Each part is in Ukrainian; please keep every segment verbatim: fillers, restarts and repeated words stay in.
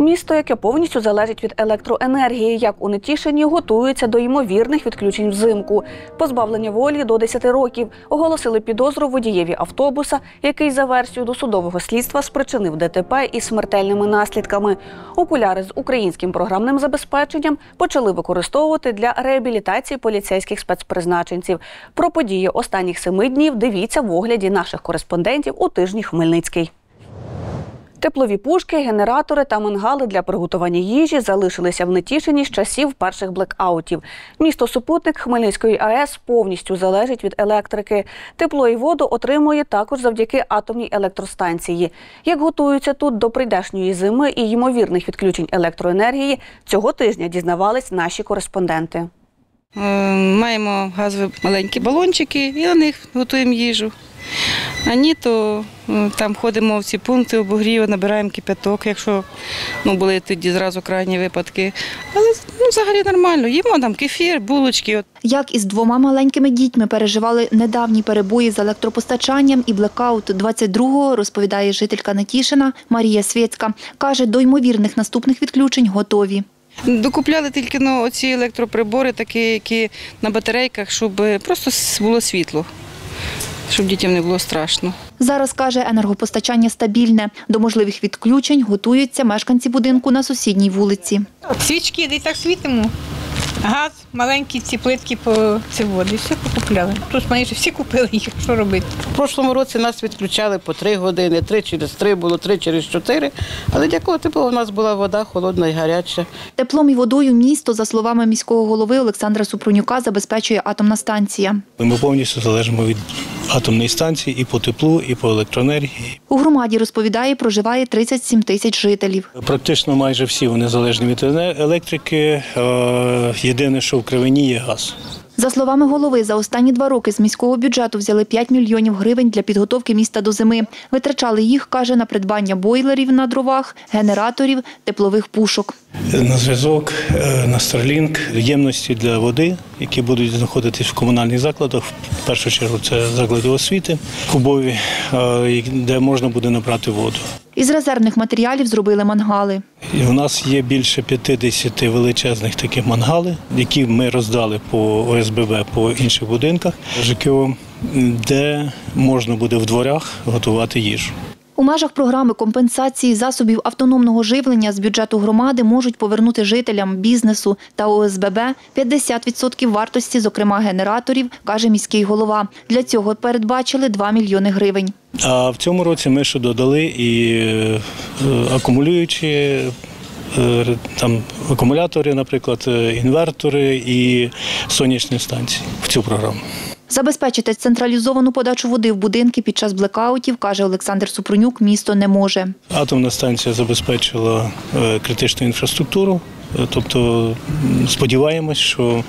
Місто, яке повністю залежить від електроенергії, як у Нетішині, готується до ймовірних відключень взимку. Позбавлення волі до десяти років. Оголосили підозру водієві автобуса, який за версією досудового слідства спричинив ДТП із смертельними наслідками. Окуляри з українським програмним забезпеченням почали використовувати для реабілітації поліцейських спецпризначенців. Про події останніх семи днів дивіться в огляді наших кореспондентів у тижні Хмельницький. Теплові пушки, генератори та мангали для приготування їжі залишилися в Нетішині з часів перших блекаутів. Місто-супутник Хмельницької АЕС повністю залежить від електрики. Тепло і воду отримує також завдяки атомній електростанції. Як готуються тут до прийдешньої зими і ймовірних відключень електроенергії, цього тижня дізнавались наші кореспонденти. Маємо газові маленькі балончики і на них готуємо їжу. А ні, то там ходимо в ці пункти обогріву, набираємо кипяток, якщо ну, були тоді зразу крайні випадки. Але ну, взагалі нормально, їмо там кефір, булочки. Як із двома маленькими дітьми переживали недавні перебої з електропостачанням і блекаут двадцять другого, розповідає жителька Нетішина Марія Свєцька. Каже, до ймовірних наступних відключень готові. Докупляли тільки ну, оці електроприбори, такі, які на батарейках, щоб просто було світло, щоб дітям не було страшно. Зараз, каже, енергопостачання стабільне. До можливих відключень готуються мешканці будинку на сусідній вулиці. Свічки, де так світимо. Газ, маленькі ці плитки по води, все покупляли. Тут майже всі купили їх, що робити. В прошлому році нас відключали по три години, три через три було, три через чотири. Але дякувати Богу, у нас була вода холодна і гаряча. Теплом і водою місто, за словами міського голови Олександра Супрунюка, забезпечує атомна станція. Ми повністю залежимо від атомної станції і по теплу, і по електроенергії. У громаді, розповідає, проживає тридцять сім тисяч жителів. Практично майже всі вони залежні від електрики. Єдине, що в Кривині є газ. За словами голови, за останні два роки з міського бюджету взяли п'ять мільйонів гривень для підготовки міста до зими. Витрачали їх, каже, на придбання бойлерів на дровах, генераторів, теплових пушок. На зв'язок, на Starlink, ємності для води, які будуть знаходитись в комунальних закладах. В першу чергу це заклади освіти, кубові, де можна буде набрати воду. Із резервних матеріалів зробили мангали. І у нас є більше п'ятдесят величезних таких мангалів, які ми роздали по О С Б Б, по інших будинках ЖКО, де можна буде в дворах готувати їжу. У межах програми компенсації засобів автономного живлення з бюджету громади можуть повернути жителям, бізнесу та О С Б Б п'ятдесят відсотків вартості, зокрема генераторів, каже міський голова. Для цього передбачили два мільйони гривень. А в цьому році ми ще додали і акумулюючі, там акумулятори, наприклад, інвертори і сонячні станції в цю програму. Забезпечити централізовану подачу води в будинки під час блекаутів, каже Олександр Супрунюк, місто не може. Атомна станція забезпечила критичну інфраструктуру, тобто сподіваємось, що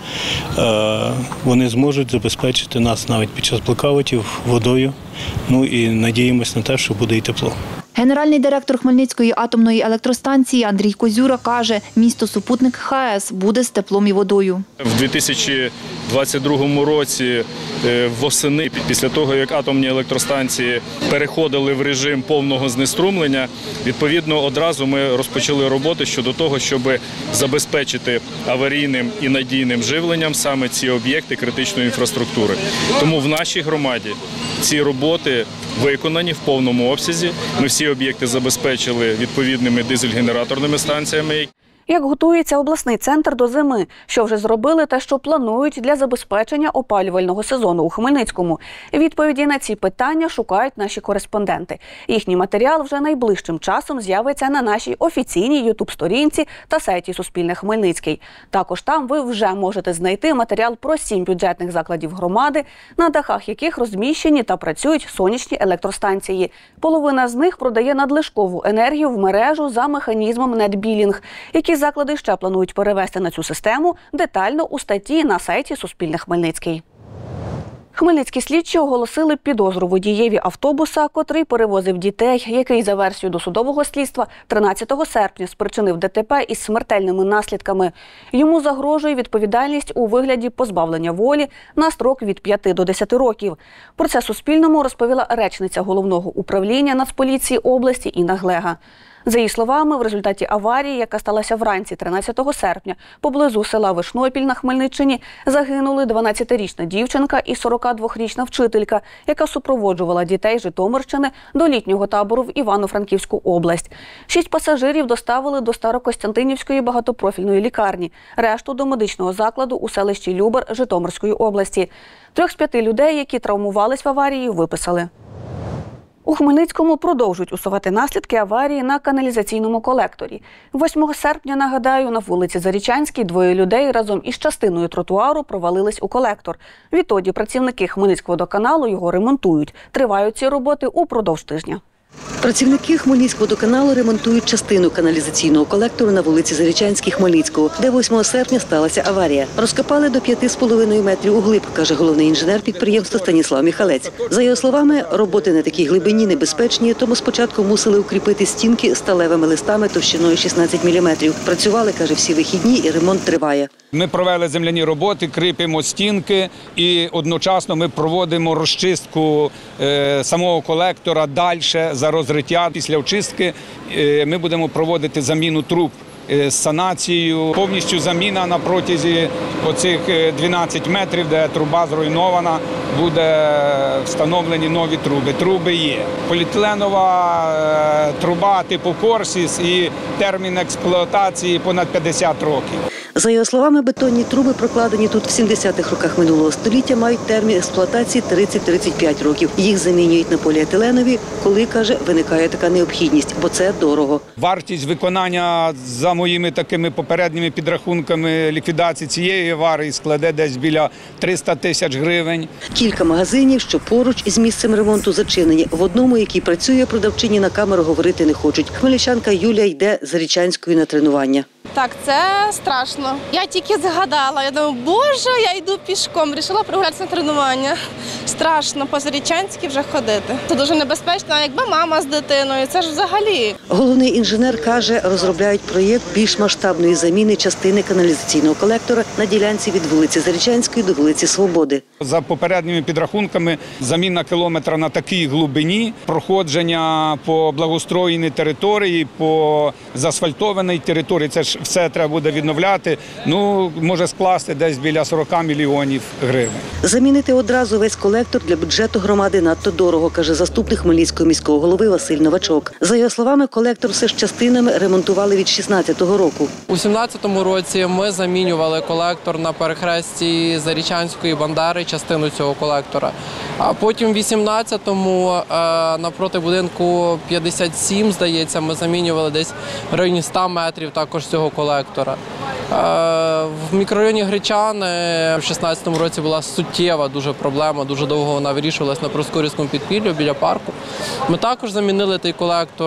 вони зможуть забезпечити нас навіть під час блекаутів водою, ну і надіємось на те, що буде і тепло. Генеральний директор Хмельницької атомної електростанції Андрій Козюра каже, місто-супутник Х А Е С буде з теплом і водою. В дві тисячі двадцять другому році восени, після того, як атомні електростанції переходили в режим повного знеструмлення, відповідно, одразу ми розпочали роботи щодо того, щоб забезпечити аварійним і надійним живленням саме ці об'єкти критичної інфраструктури. Тому в нашій громаді ці роботи виконані в повному обсязі. Ми всі об'єкти забезпечили відповідними дизель-генераторними станціями. Як готується обласний центр до зими? Що вже зробили та що планують для забезпечення опалювального сезону у Хмельницькому? Відповіді на ці питання шукають наші кореспонденти. Їхній матеріал вже найближчим часом з'явиться на нашій офіційній ютуб-сторінці та сайті Суспільне Хмельницький. Також там ви вже можете знайти матеріал про сім бюджетних закладів громади, на дахах яких розміщені та працюють сонячні електростанції. Половина з них продає надлишкову енергію в мережу за механізмом нетбілінг, які заклади ще планують перевести на цю систему, детально у статті на сайті Суспільне Хмельницький. Хмельницькі слідчі оголосили підозру водієві автобуса, котрий перевозив дітей, який за версією досудового слідства тринадцятого серпня спричинив Д Т П із смертельними наслідками. Йому загрожує відповідальність у вигляді позбавлення волі на строк від п'яти до десяти років. Про це Суспільному розповіла речниця Головного управління Нацполіції області Інна Глега. За її словами, в результаті аварії, яка сталася вранці тринадцятого серпня, поблизу села Вишнопіль на Хмельниччині, загинули дванадцятирічна дівчинка і сорокадвохрічна вчителька, яка супроводжувала дітей Житомирщини до літнього табору в Івано-Франківську область. Шість пасажирів доставили до Старокостянтинівської багатопрофільної лікарні, решту до медичного закладу у селищі Любар Житомирської області. Трьох з п'яти людей, які травмувались в аварії, виписали. У Хмельницькому продовжують усувати наслідки аварії на каналізаційному колекторі. восьмого серпня, нагадаю, на вулиці Зарічанській двоє людей разом із частиною тротуару провалились у колектор. Відтоді працівники Хмельницькводоканалу його ремонтують. Тривають ці роботи упродовж тижня. Працівники Хмельницькводоканалу ремонтують частину каналізаційного колектору на вулиці Зарічанській Хмельницького, де восьмого серпня сталася аварія. Розкопали до п'яти з половиною метрів углиб, каже головний інженер підприємства Станіслав Міхалець. За його словами, роботи на такій глибині небезпечні, тому спочатку мусили укріпити стінки сталевими листами товщиною шістнадцять міліметрів. Працювали, каже, всі вихідні і ремонт триває. Ми провели земляні роботи, кріпимо стінки і одночасно ми проводимо розчистку е, самого колектора далі за розриття. Після очистки е, ми будемо проводити заміну труб е, з санацією. Повністю заміна на протязі оцих дванадцяти метрів, де труба зруйнована, буде встановлені нові труби. Труби є. Поліетиленова е, труба типу Корсіс і термін експлуатації понад п'ятдесят років. За його словами, бетонні труби, прокладені тут в сімдесятих роках минулого століття, мають термін експлуатації тридцять-тридцять п'ять років. Їх замінюють на поліетиленові, коли, каже, виникає така необхідність, бо це дорого. Вартість виконання, за моїми такими попередніми підрахунками, ліквідації цієї аварії складе десь біля триста тисяч гривень. Кілька магазинів, що поруч із місцем ремонту, зачинені. В одному, який працює, продавчині на камеру говорити не хочуть. Хмельничанка Юлія йде з Зарічанської на тренування. Так, це страшно. Я тільки згадала, я думаю, боже, я йду пішком, рішила прогулятися на тренування. Страшно по Зарічанській вже ходити. Це дуже небезпечно, а якби мама з дитиною, це ж взагалі. Головний інженер каже, розробляють проєкт більш масштабної заміни частини каналізаційного колектора на ділянці від вулиці Зарічанської до вулиці Свободи. За попередніми підрахунками, заміна кілометра на такій глибині, проходження по благоустроєній території, по заасфальтованій території, це ж все треба буде відновляти, ну, може скласти десь біля сорок мільйонів гривень. Замінити одразу весь колектор для бюджету громади надто дорого, каже заступник Хмельницького міського голови Василь Новачок. За його словами, колектор все ж частинами ремонтували від шістнадцятого року. У сімнадцятому році ми замінювали колектор на перехресті Зарічанської і Бандери, частину цього колектора. А потім у вісімнадцятому навпроти будинку п'ятдесят сім, здається, ми замінювали десь в районі ста метрів також цього колектора. В мікрорайоні Гречани в шістнадцятому році була суттєва дуже проблема, дуже довго вона вирішувалась на Проскурівському підпіллю біля парку. Ми також замінили той колектор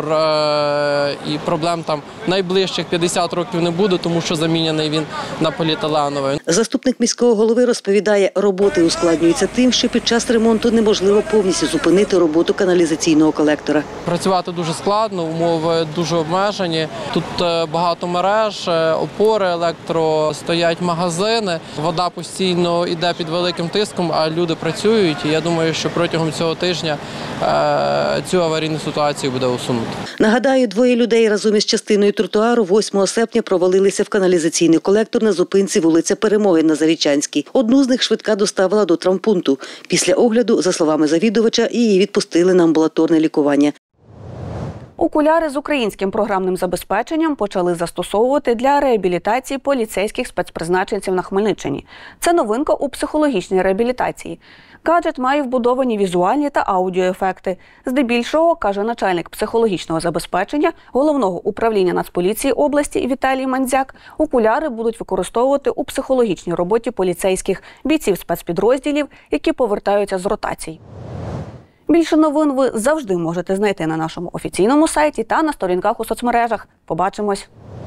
і проблем там найближчих п'ятдесят років не буде, тому що заміняний він на поліетиленовий. Заступник міського голови розповідає, роботи ускладнюються тим, що під час ремонту неможливо повністю зупинити роботу каналізаційного колектора. Працювати дуже складно, умови дуже обмежені. Тут багато мереж, опори електро, стоять магазини. Вода постійно йде під великим тиском, а люди працюють. І я думаю, що протягом цього тижня цю аварійну ситуацію буде усунуто. Нагадаю, двоє людей разом із частиною тротуару восьмого серпня провалилися в каналізаційний колектор на зупинці вулиця Перемоги на Зарічанській. Одну з них швидка доставила до травмпункту. Після огляду, за словами завідувача, її відпустили на амбулаторне лікування. Окуляри з українським програмним забезпеченням почали застосовувати для реабілітації поліцейських спецпризначенців на Хмельниччині. Це новинка у психологічній реабілітації. Гаджет має вбудовані візуальні та аудіоефекти. Здебільшого, каже начальник психологічного забезпечення Головного управління Нацполіції області Віталій Мандзяк, окуляри будуть використовувати у психологічній роботі поліцейських, бійців спецпідрозділів, які повертаються з ротацій. Більше новин ви завжди можете знайти на нашому офіційному сайті та на сторінках у соцмережах. Побачимось!